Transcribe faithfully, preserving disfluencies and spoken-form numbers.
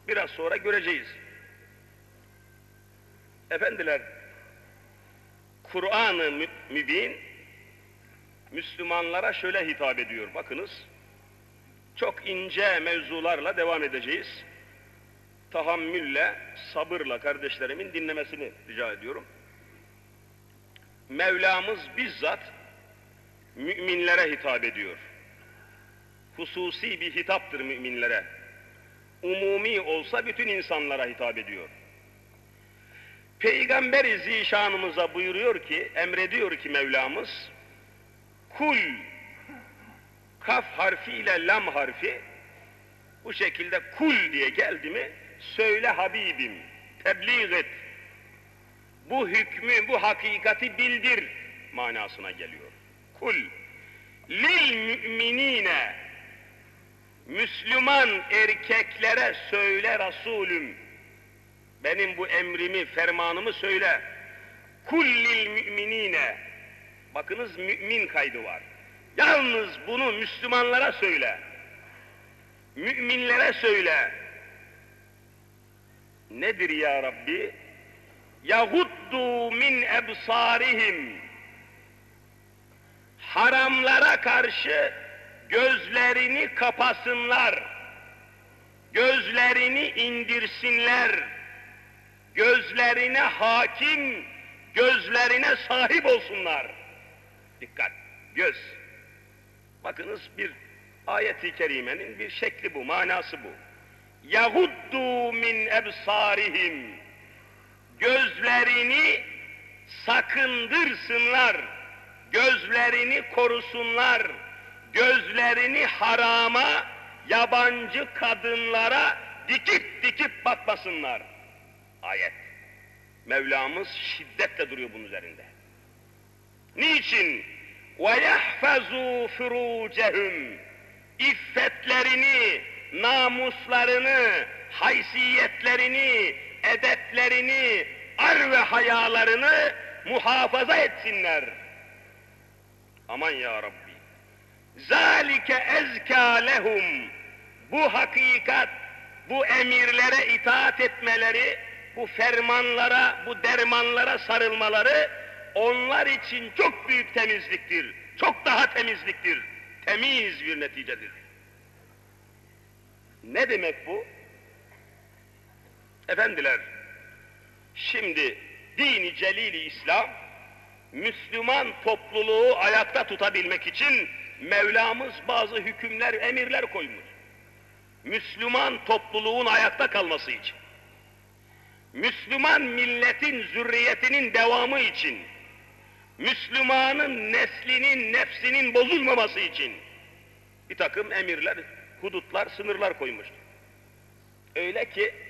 Biraz sonra göreceğiz. Efendiler, Kur'an-ı Mübin Müslümanlara şöyle hitap ediyor. Bakınız, çok ince mevzularla devam edeceğiz. Tahammülle, sabırla kardeşlerimin dinlemesini rica ediyorum. Mevlamız bizzat müminlere hitap ediyor. Hususi bir hitaptır müminlere. Umumi olsa bütün insanlara hitap ediyor. Peygamber-i Zişanımıza buyuruyor ki, emrediyor ki Mevlamız, kul, kaf harfiyle lam harfi, bu şekilde kul diye geldi mi, söyle Habibim, tebliğ et, bu hükmü, bu hakikati bildir manasına geliyor. Kul, lil müminine, Müslüman erkeklere söyle Resulüm, benim bu emrimi, fermanımı söyle. Kullil müminine. Bakınız mümin kaydı var. Yalnız bunu Müslümanlara söyle. Müminlere söyle. Nedir ya Rabbi? Yahuddu min ebsarihim. Haramlara karşı gözlerini kapasınlar. Gözlerini indirsinler. Gözlerine hakim, gözlerine sahip olsunlar. Dikkat, göz. Bakınız bir ayet-i kerimenin bir şekli bu, manası bu. Yahuddu min ebsarihim. Gözlerini sakındırsınlar, gözlerini korusunlar, gözlerini harama, yabancı kadınlara dikip dikip bakmasınlar. Ayet. Mevlamız şiddetle duruyor bunun üzerinde. Niçin? وَيَحْفَظُوا فُرُوجَهُمْ İffetlerini, namuslarını, haysiyetlerini, edeplerini, ar ve hayalarını muhafaza etsinler. Aman ya Rabbi. ذَٰلِكَ اَزْكَى لَهُمْ Bu hakikat, bu emirlere itaat etmeleri, bu fermanlara, bu dermanlara sarılmaları onlar için çok büyük temizliktir. Çok daha temizliktir. Temiz bir neticedir. Ne demek bu? Efendiler, şimdi dini celili İslam, Müslüman topluluğu ayakta tutabilmek için Mevlamız bazı hükümler, emirler koymuş. Müslüman topluluğun ayakta kalması için. Müslüman milletin zürriyetinin devamı için, Müslümanın neslinin, nefsinin bozulmaması için bir takım emirler, hudutlar, sınırlar koymuştur. Öyle ki